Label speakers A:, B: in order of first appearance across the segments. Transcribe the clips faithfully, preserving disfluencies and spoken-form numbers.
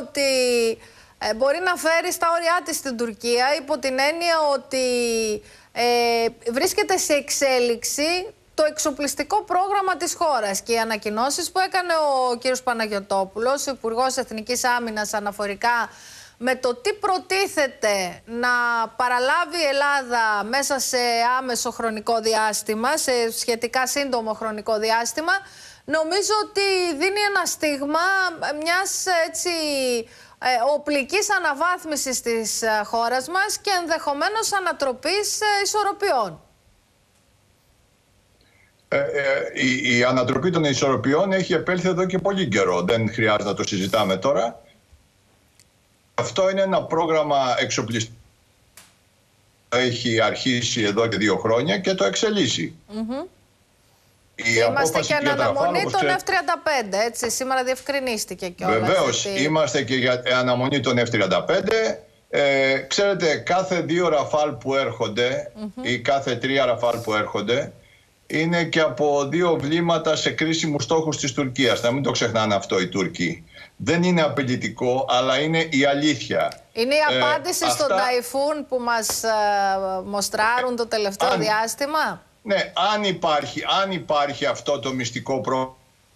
A: ότι ε, μπορεί να φέρει στα όρια της στην Τουρκία, υπό την έννοια ότι ε, βρίσκεται σε εξέλιξη το εξοπλιστικό πρόγραμμα της χώρας και οι ανακοινώσεις που έκανε ο κ. Παναγιωτόπουλος, ο Υπουργός Εθνικής Άμυνας, αναφορικά με το τι προτίθεται να παραλάβει η Ελλάδα μέσα σε άμεσο χρονικό διάστημα, σε σχετικά σύντομο χρονικό διάστημα, νομίζω ότι δίνει ένα στίγμα μιας έτσι ε, οπλικής αναβάθμισης της ε, χώρας μας και ενδεχομένως ανατροπής ε, ισορροπιών.
B: Ε, ε, η, η ανατροπή των ισορροπιών έχει επέλθει εδώ και πολύ καιρό. Δεν χρειάζεται να το συζητάμε τώρα. Αυτό είναι ένα πρόγραμμα εξοπλιστικό που έχει αρχίσει εδώ και δύο χρόνια και το εξελίσσει.
A: Mm-hmm. Είμαστε και εν αναμονή των εφ τριάντα πέντε, έτσι, σήμερα διευκρινίστηκε κιόλας.
B: Βεβαίως,
A: γιατί...
B: είμαστε και για αναμονή των εφ τριάντα πέντε. Ε, ξέρετε, κάθε δύο ραφάλ που έρχονται mm-hmm. ή κάθε τρία ραφάλ που έρχονται είναι και από δύο βλήματα σε κρίσιμους στόχους της Τουρκίας. Να μην το ξεχνάνε αυτό οι Τούρκοι. Δεν είναι απειλητικό, αλλά είναι η αλήθεια.
A: Είναι η απάντηση ε, στον αυτά... ταϊφούν που μας ε, μοστράρουν το τελευταίο αν... διάστημα.
B: Ναι, αν υπάρχει, αν υπάρχει αυτό το μυστικό πρόγραμμα,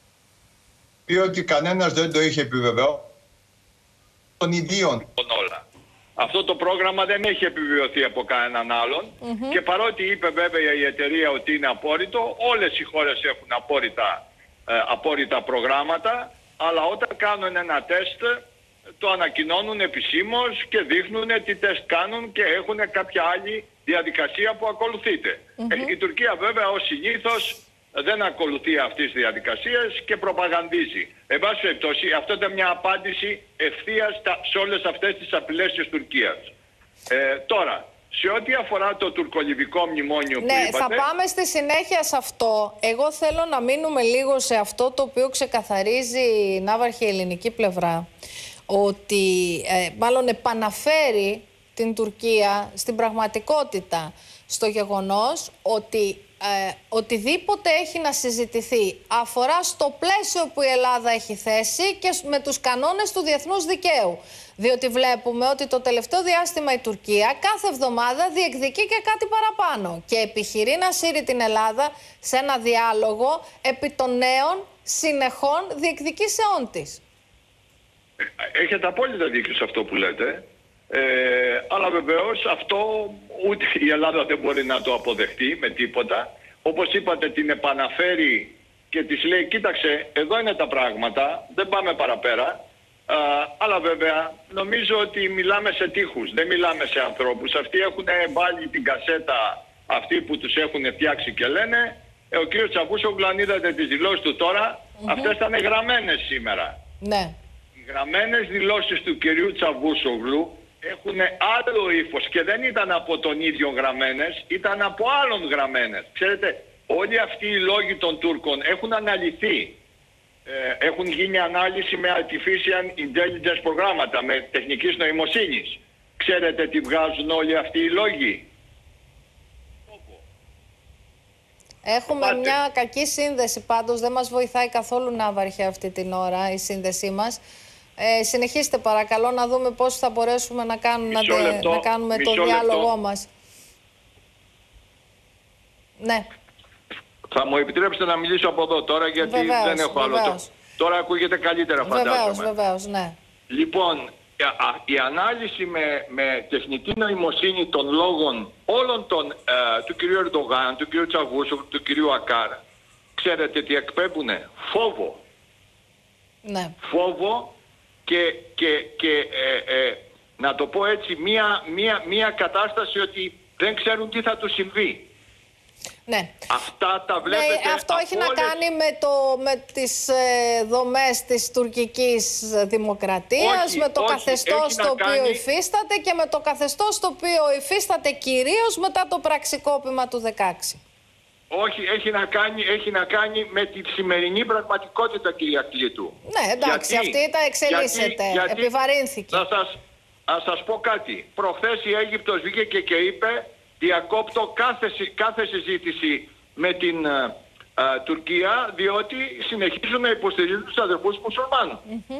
B: διότι κανένας δεν το είχε επιβεβαιώσει των ιδίων.
C: Αυτό το πρόγραμμα δεν έχει επιβεβαιωθεί από κανέναν άλλον mm-hmm. και παρότι είπε βέβαια η εταιρεία ότι είναι απόρριτο, όλες οι χώρες έχουν απόρριτα, ε, απόρριτα προγράμματα, αλλά όταν κάνουν ένα τεστ το ανακοινώνουν επισήμως και δείχνουν τι τεστ κάνουν και έχουν κάποια άλλη διαδικασία που ακολουθείται. Mm-hmm. Η Τουρκία βέβαια ως συνήθως δεν ακολουθεί αυτές τις διαδικασίες και προπαγανδίζει. Εν πάση περιπτώσει, αυτό ήταν μια απάντηση ευθείας σε όλες αυτές τις απειλές της Τουρκίας. Ε, τώρα, σε ό,τι αφορά το τουρκολιβικό μνημόνιο που
A: ναι,
C: είπατε...
A: θα πάμε στη συνέχεια σε αυτό. Εγώ θέλω να μείνουμε λίγο σε αυτό το οποίο ξεκαθαρίζει η ναύαρχη ελληνική πλευρά. Ότι ε, μάλλον επαναφέρει την Τουρκία στην πραγματικότητα, στο γεγονός ότι ε, οτιδήποτε έχει να συζητηθεί αφορά στο πλαίσιο που η Ελλάδα έχει θέσει και με τους κανόνες του διεθνούς δικαίου. Διότι βλέπουμε ότι το τελευταίο διάστημα η Τουρκία κάθε εβδομάδα διεκδικεί και κάτι παραπάνω και επιχειρεί να σύρει την Ελλάδα σε ένα διάλογο επί των νέων συνεχών διεκδικήσεών της.
C: Έχετε απόλυτα δίκιο σε αυτό που λέτε. Ε, αλλά βεβαίως αυτό ούτε η Ελλάδα δεν μπορεί να το αποδεχτεί με τίποτα. Όπως είπατε, την επαναφέρει και της λέει κοίταξε, εδώ είναι τα πράγματα, δεν πάμε παραπέρα. Α, αλλά βέβαια νομίζω ότι μιλάμε σε τείχους, δεν μιλάμε σε ανθρώπους. Αυτοί έχουν βάλει την κασέτα αυτή που τους έχουν φτιάξει και λένε ε, ο κύριος Τσαβούσογλου, αν είδατε τις δηλώσεις του τώρα, mm-hmm. αυτές ήταν γραμμένες σήμερα.
A: Ναι.
C: Οι γραμμένες δηλώσεις του κυρίου Τσαβούσογλου έχουν άλλο ύφος και δεν ήταν από τον ίδιο γραμμένες, ήταν από άλλον γραμμένες. Ξέρετε, όλοι αυτοί οι λόγοι των Τούρκων έχουν αναλυθεί. Ε, έχουν γίνει ανάλυση με artificial intelligence προγράμματα, με τεχνικής νοημοσύνης. Ξέρετε τι βγάζουν όλοι αυτοί οι λόγοι?
A: Έχουμε Πάτε. μια κακή σύνδεση πάντως, δεν μας βοηθάει καθόλου ναύαρχε αυτή την ώρα η σύνδεσή μας. Ε, συνεχίστε παρακαλώ να δούμε πώς θα μπορέσουμε να κάνουμε, να, λεπτό, να κάνουμε το λεπτό. διάλογό μας. Ναι.
C: Θα μου επιτρέψετε να μιλήσω από εδώ τώρα γιατί
A: βεβαίως,
C: δεν έχω άλλο το... Τώρα ακούγεται καλύτερα φαντάζομαι.
A: Βεβαίως, βεβαίως, ναι.
C: Λοιπόν, η ανάλυση με, με τεχνική νοημοσύνη των λόγων όλων των, ε, του κυρίου Ερντογάν, του κυρίου Τσαβούσογλου, του κυρίου Ακάρ, ξέρετε τι εκπέμπουνε? Φόβο.
A: Ναι.
C: Φόβο και, και, και ε, ε, να το πω έτσι, μία, μία, μία κατάσταση ότι δεν ξέρουν τι θα τους συμβεί.
A: Ναι.
C: Αυτά τα βλέπετε.
A: Ναι, αυτό έχει όλες... να κάνει με, το, με τις ε, δομές της τουρκικής δημοκρατίας, όχι, με το όχι, καθεστώς το οποίο κάνει... υφίσταται και με το καθεστώς το οποίο υφίσταται κυρίως μετά το πραξικόπημα του δεκαέξι.
C: Όχι, έχει να κάνει, έχει να κάνει με τη σημερινή πραγματικότητα, κυρία Κλήτου.
A: Ναι, εντάξει, γιατί, αυτή τα εξελίσσεται, γιατί, γιατί, επιβαρύνθηκε.
C: Θα σας, θα σας πω κάτι. Προχθές η Αίγυπτος βγήκε και είπε διακόπτω κάθε, κάθε συζήτηση με την α, α, Τουρκία, διότι συνεχίζουν να υποστηρίζουν τους αδερφούς μουσουλμάνους. Mm-hmm.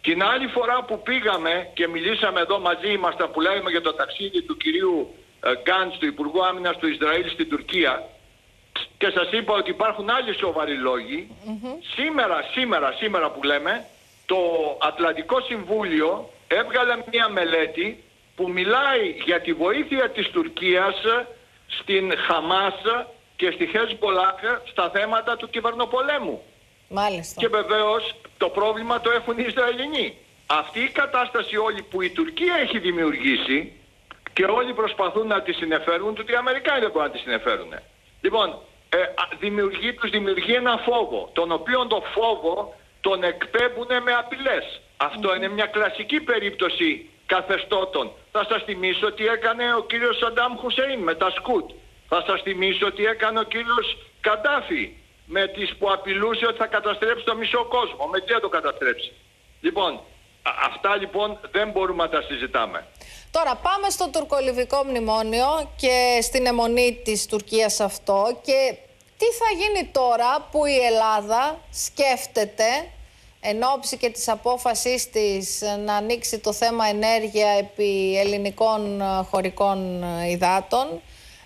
C: Την άλλη φορά που πήγαμε και μιλήσαμε εδώ μαζί ήμασταν που λέγαμε για το ταξίδι του κυρίου Γκάντς, του Υπουργού Άμυνας του Ισραήλ στην Τουρκία, και σας είπα ότι υπάρχουν άλλοι σοβαροί λόγοι. Mm-hmm. Σήμερα, σήμερα, σήμερα που λέμε, το Ατλαντικό Συμβούλιο έβγαλε μια μελέτη που μιλάει για τη βοήθεια της Τουρκίας στην Χαμάς και στη Χεσμπολάχ στα θέματα του κυβερνοπολέμου.
A: Μάλιστα.
C: Και βεβαίως το πρόβλημα το έχουν οι Ισραηλινοί. Αυτή η κατάσταση όλη που η Τουρκία έχει δημιουργήσει και όλοι προσπαθούν να τη συνεφέρουν, ότι οι Αμερικάνοι δεν μπορούν να τη συνεφέρουν. Λοιπόν, ε, δημιουργεί, τους δημιουργεί ένα φόβο, τον οποίο το φόβο τον εκπέμπουν με απειλές. Αυτό mm-hmm. είναι μια κλασική περίπτωση καθεστώτων. Θα σας θυμίσω τι έκανε ο κύριος Σαντάμ Χουσέιν με τα σκουτ. Θα σας θυμίσω τι έκανε ο κύριος Καντάφη με τις που απειλούσε ότι θα καταστρέψει το μισό κόσμο. Με τι θα το καταστρέψει. Λοιπόν, αυτά λοιπόν δεν μπορούμε να τα συζητάμε.
A: Τώρα πάμε στο τουρκολιβικό μνημόνιο και στην αιμονή της Τουρκίας αυτό, και τι θα γίνει τώρα που η Ελλάδα σκέφτεται εν ώψη και της απόφασης της να ανοίξει το θέμα ενέργεια επί ελληνικών χωρικών υδάτων,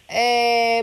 A: ε,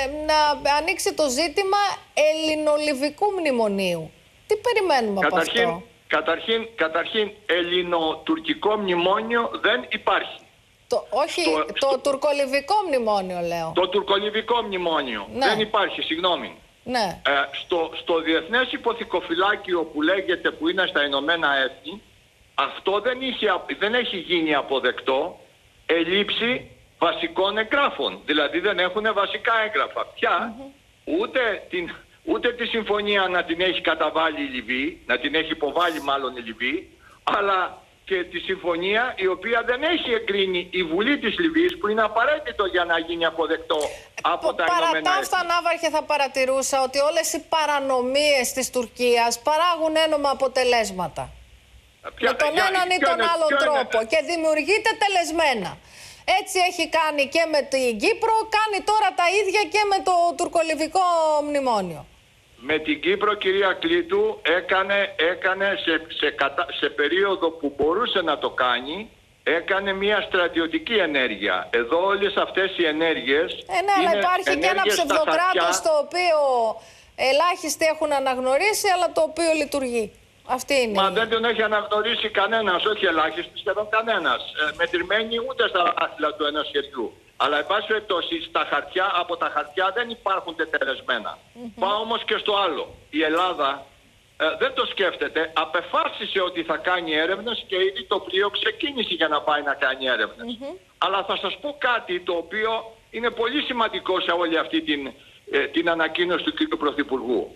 A: να ανοίξει το ζήτημα ελληνολιβικού μνημονίου. Τι περιμένουμε
C: καταρχήν,
A: από αυτό?
C: Καταρχήν, καταρχήν ελληνοτουρκικό μνημόνιο δεν υπάρχει.
A: Το, όχι, στο, το στο, τουρκολιβικό μνημόνιο λέω.
C: Το τουρκολιβικό μνημόνιο ναι. δεν υπάρχει, συγγνώμη.
A: Ναι.
C: Ε, στο, στο Διεθνές Υποθηκοφυλάκιο που λέγεται, που είναι στα Ηνωμένα Έθνη, αυτό δεν, είχε, δεν έχει γίνει αποδεκτό ελήψη βασικών εγγράφων. Δηλαδή δεν έχουν βασικά έγγραφα. Πια mm-hmm. ούτε, την, ούτε τη συμφωνία να την έχει καταβάλει η Λιβύη, να την έχει υποβάλει μάλλον η Λιβύη, αλλά και τη συμφωνία η οποία δεν έχει εγκρίνει η Βουλή της Λιβύης, που είναι απαραίτητο για να γίνει αποδεκτό από τα Ηνωμένα Έθνη.
A: Παρά τα αυτά, Ναύαρχε, θα παρατηρούσα ότι όλες οι παρανομίες της Τουρκίας παράγουν ένομα αποτελέσματα. Ποια, με τον για, έναν ή τον άλλον τρόπο είναι. Και δημιουργείται τελεσμένα. Έτσι έχει κάνει και με την Κύπρο, κάνει τώρα τα ίδια και με το τουρκολιβικό μνημόνιο.
C: Με την Κύπρο, κυρία Κλήτου, έκανε, έκανε σε, σε, κατα... σε περίοδο που μπορούσε να το κάνει, έκανε μια στρατιωτική ενέργεια. Εδώ όλες αυτές οι ενέργειες... Ε, ναι, αλλά
A: υπάρχει και ένα ψευδοκράτος το οποίο ελάχιστοι έχουν αναγνωρίσει, αλλά το οποίο λειτουργεί. Αυτή είναι.
C: Μα δεν τον έχει αναγνωρίσει κανένας, όχι ελάχιστοι, σχεδόν κανένας. Ε, μετρημένοι ούτε στα άθλα του ενός χεριού. Αλλά εν πάση περιπτώσει, στα χαρτιά, από τα χαρτιά δεν υπάρχουν τετελεσμένα. Mm-hmm. Πάω όμως και στο άλλο. Η Ελλάδα ε, δεν το σκέφτεται. Απεφάσισε ότι θα κάνει έρευνες και ήδη το πλοίο ξεκίνησε για να πάει να κάνει έρευνες. Mm-hmm. Αλλά θα σας πω κάτι το οποίο είναι πολύ σημαντικό σε όλη αυτή την, ε, την ανακοίνωση του κ. Πρωθυπουργού.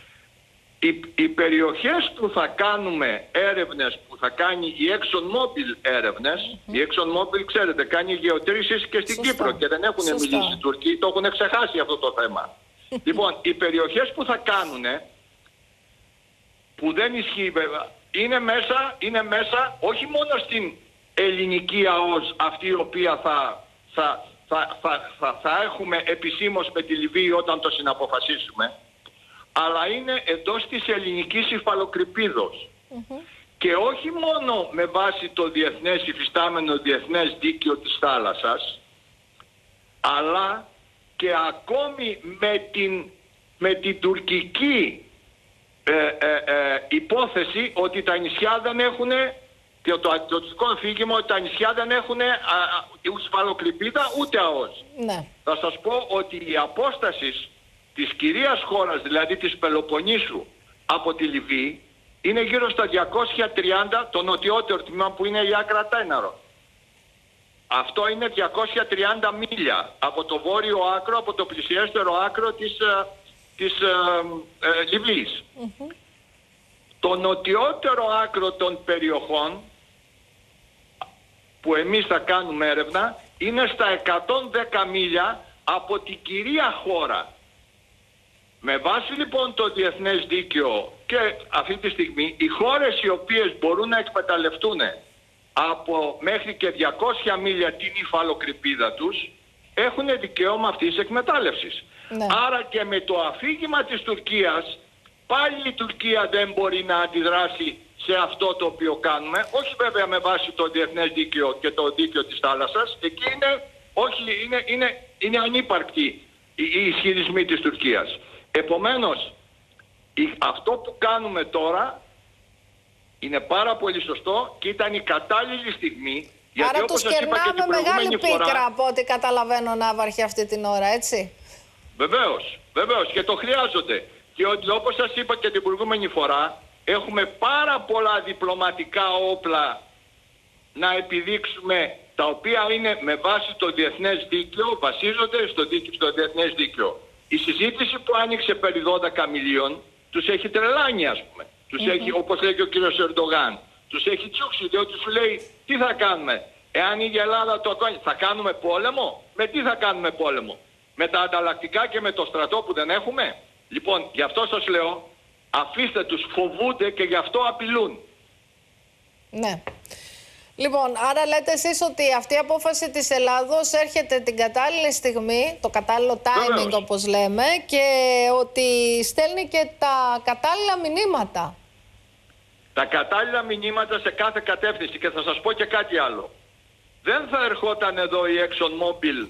C: Οι, οι περιοχές που θα κάνουμε έρευνες, που θα κάνει η ExxonMobil έρευνες, mm-hmm. η ExxonMobil, ξέρετε, κάνει γεωτρήσεις και στην Σωστά. Κύπρο και δεν έχουν Σωστά. μιλήσει οι Τουρκοί, το έχουν ξεχάσει αυτό το θέμα. Λοιπόν, οι περιοχές που θα κάνουν, που δεν ισχύει βέβαια, είναι μέσα, είναι μέσα όχι μόνο στην ελληνική ΑΟΣ, αυτή η οποία θα, θα, θα, θα, θα, θα έχουμε επισήμως με τη Λιβύη όταν το συναποφασίσουμε, αλλά είναι εντός της ελληνικής υφαλοκρηπίδος. Mm-hmm. Και όχι μόνο με βάση το διεθνές υφιστάμενο διεθνές δίκαιο της θάλασσας, αλλά και ακόμη με την, με την τουρκική ε, ε, ε, υπόθεση ότι τα νησιά δεν έχουν, και το τουρκικό αφήγημα ότι τα νησιά δεν έχουν υφαλοκρηπίδα ούτε ΑΟΣ. Ναι. Θα σας πω ότι η απόσταση της κυρίας χώρας, δηλαδή της Πελοποννήσου, από τη Λιβύη, είναι γύρω στα διακόσια τριάντα, το νοτιότερο τμήμα που είναι η Άκρα Τέναρο. Αυτό είναι διακόσια τριάντα μίλια από το βόρειο άκρο, από το πλησιέστερο άκρο της, της ε, ε, Λιβύης. Mm-hmm. Το νοτιότερο άκρο των περιοχών που εμείς θα κάνουμε έρευνα είναι στα εκατόν δέκα μίλια από την κυρία χώρα. Με βάση λοιπόν το διεθνές δίκαιο και αυτή τη στιγμή οι χώρες οι οποίες μπορούν να εκμεταλλευτούν από μέχρι και διακόσια μίλια την υφαλοκρηπίδα τους έχουν δικαίωμα αυτής της εκμετάλλευσης. Ναι. Άρα και με το αφήγημα της Τουρκίας πάλι η Τουρκία δεν μπορεί να αντιδράσει σε αυτό το οποίο κάνουμε. Όχι βέβαια με βάση το διεθνές δίκαιο και το δίκαιο της θάλασσας. Εκεί είναι, όχι, είναι, είναι, είναι ανύπαρκτη οι ισχυρισμοί της Τουρκίας. Επομένως, αυτό που κάνουμε τώρα είναι πάρα πολύ σωστό και ήταν η κατάλληλη στιγμή.
A: Άρα τους κερνάμε μεγάλη πίκρα φορά, από ό,τι καταλαβαίνω, Ναύαρχε, αυτή την ώρα, έτσι.
C: Βεβαίως, βεβαίως και το χρειάζονται. Και ότι, όπως σας είπα και την προηγούμενη φορά, έχουμε πάρα πολλά διπλωματικά όπλα να επιδείξουμε, τα οποία είναι με βάση το διεθνές δίκαιο, βασίζονται στο, δίκαιο, στο διεθνές δίκαιο. Η συζήτηση που άνοιξε περί δώδεκα μιλίων τους έχει τρελάνει, ας πούμε. Τους mm-hmm. έχει, όπως λέει και ο κύριος Ερντογάν, τους έχει τσούξει, διότι σου λέει τι θα κάνουμε. Εάν η Ελλάδα το κάνει, θα κάνουμε πόλεμο. Με τι θα κάνουμε πόλεμο? Με τα ανταλλακτικά και με το στρατό που δεν έχουμε. Λοιπόν, γι' αυτό σας λέω, αφήστε τους, φοβούνται και γι' αυτό απειλούν.
A: Ναι. Λοιπόν, άρα λέτε εσείς ότι αυτή η απόφαση της Ελλάδος έρχεται την κατάλληλη στιγμή, το κατάλληλο timing, βεβαίως, όπως λέμε, και ότι στέλνει και τα κατάλληλα μηνύματα.
C: Τα κατάλληλα μηνύματα σε κάθε κατεύθυνση. Και θα σας πω και κάτι άλλο. Δεν θα ερχόταν εδώ η ExxonMobil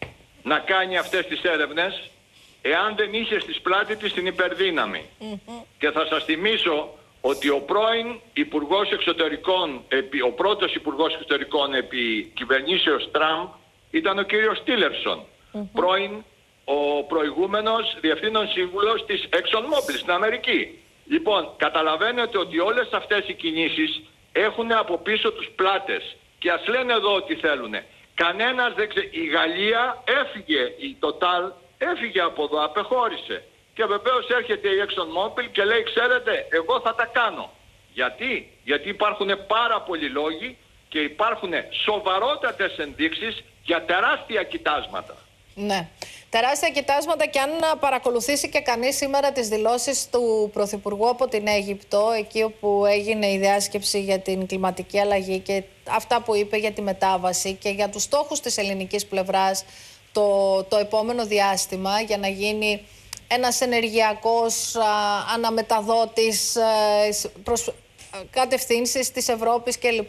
C: να κάνει αυτές τις έρευνες εάν δεν είχε στις πλάτη της την υπερδύναμη. Mm-hmm. Και θα σας θυμίσω ότι ο πρώην Υπουργός Εξωτερικών, ο πρώτος Υπουργός Εξωτερικών επί κυβερνήσεως Τραμπ ήταν ο κύριος Τίλερσον. Mm-hmm. Πρώην ο προηγούμενος Διευθύνων Σύμβουλος της ExxonMobil στην Αμερική. Λοιπόν, καταλαβαίνετε ότι όλες αυτές οι κινήσεις έχουν από πίσω τους πλάτες. Και ας λένε εδώ ότι θέλουν. Κανένας δεν ξέρει. Η Γαλλία έφυγε, η Total έφυγε από εδώ, απεχώρησε. Και βεβαίως έρχεται η ExxonMobil και λέει, ξέρετε, εγώ θα τα κάνω. Γιατί? Γιατί υπάρχουν πάρα πολλοί λόγοι και υπάρχουν σοβαρότατες ενδείξεις για τεράστια κοιτάσματα.
A: Ναι. Τεράστια κοιτάσματα, και αν παρακολουθήσει και κανείς σήμερα τις δηλώσεις του Πρωθυπουργού από την Αίγυπτο, εκεί όπου έγινε η διάσκεψη για την κλιματική αλλαγή και αυτά που είπε για τη μετάβαση και για τους στόχους της ελληνικής πλευράς το, το επόμενο διάστημα, για να γίνει ένας ενεργειακός α, αναμεταδότης α, προς κατευθύνσεις της Ευρώπης κλπ.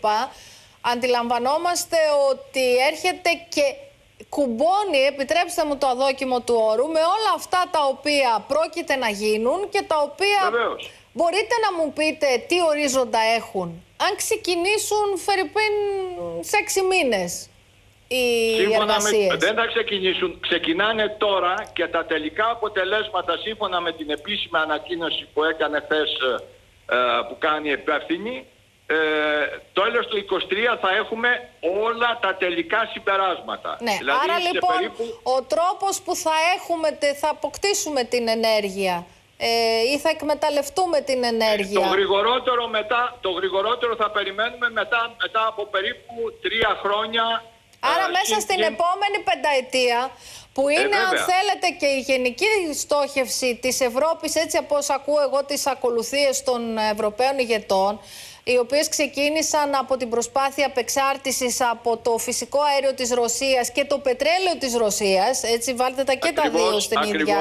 A: Αντιλαμβανόμαστε ότι έρχεται και κουμπώνει, επιτρέψτε μου το αδόκιμο του όρου, με όλα αυτά τα οποία πρόκειται να γίνουν και τα οποία
C: βεβαίως.
A: Μπορείτε να μου πείτε τι ορίζοντα έχουν. Αν ξεκινήσουν φερειπίν σε έξι μήνες οι εργασίες.
C: Με, δεν θα ξεκινήσουν. Ξεκινάνε τώρα και τα τελικά αποτελέσματα, σύμφωνα με την επίσημη ανακοίνωση που έκανε χθες, ε, που κάνει υπεύθυνη, Ε, το τέλος του είκοσι τρία θα έχουμε όλα τα τελικά συμπεράσματα.
A: Ναι,
C: δηλαδή,
A: άρα λοιπόν
C: περίπου...
A: ο τρόπος που θα έχουμε, θα αποκτήσουμε την ενέργεια ε, ή θα εκμεταλλευτούμε την ενέργεια.
C: Ε, το, γρηγορότερο μετά, το γρηγορότερο θα περιμένουμε μετά, μετά από περίπου τρία χρόνια.
A: Άρα ε, μέσα στην και... επόμενη πενταετία, που είναι ε, αν θέλετε και η γενική στόχευση της Ευρώπης, έτσι όπως ακούω εγώ τις ακολουθίες των Ευρωπαίων ηγετών, οι οποίες ξεκίνησαν από την προσπάθεια απεξάρτησης από το φυσικό αέριο της Ρωσίας και το πετρέλαιο της Ρωσίας, έτσι βάλτε τα και ακριβώς, τα δύο στην ακριβώς. ίδια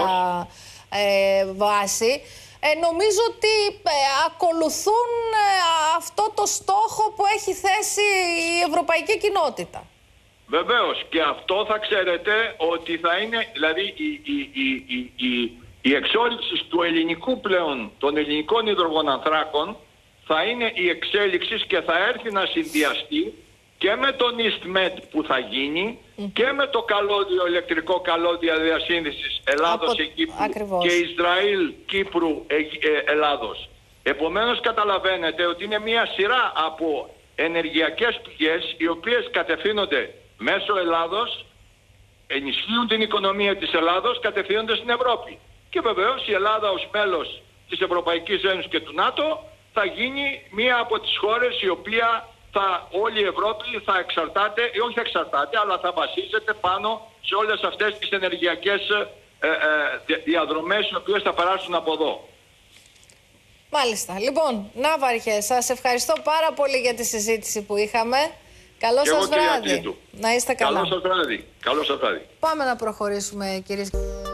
A: ε, βάση, ε, νομίζω ότι ε, ακολουθούν ε, αυτό το στόχο που έχει θέσει η ευρωπαϊκή κοινότητα.
C: Βεβαίως, και αυτό θα ξέρετε ότι θα είναι, δηλαδή η, η, η, η, η, η εξόρυξη του ελληνικού πλέον, των ελληνικών υδρογονανθράκων, θα είναι η εξέλιξη και θα έρθει να συνδυαστεί και με τον EastMed που θα γίνει mm. και με το καλώδιο, ηλεκτρικό καλώδιο διασύνδεσης Ελλάδος-Αιγύπτου και Ισραήλ-Κύπρου Ελλάδος. Επομένως καταλαβαίνετε ότι είναι μια σειρά από ενεργειακές πηγές οι οποίες κατευθύνονται μέσω Ελλάδος, ενισχύουν την οικονομία της Ελλάδος, κατευθύνονται στην Ευρώπη. Και βεβαίως η Ελλάδα ως μέλος της Ευρωπαϊκής Ένωσης και του ΝΑΤΟ θα γίνει μία από τις χώρες η οποία θα, όλη η Ευρώπη θα εξαρτάται, ή όχι εξαρτάται, αλλά θα βασίζεται πάνω σε όλες αυτές τις ενεργειακές ε, ε, διαδρομές οι οποίες θα περάσουν από εδώ.
A: Μάλιστα. Λοιπόν, Ναύαρχε, σας ευχαριστώ πάρα πολύ για τη συζήτηση που είχαμε. Καλό σας βράδυ. Να είστε καλά.
C: Καλό σας βράδυ. Καλό σας βράδυ.
A: Πάμε να προχωρήσουμε, κυρίες και κύριοι.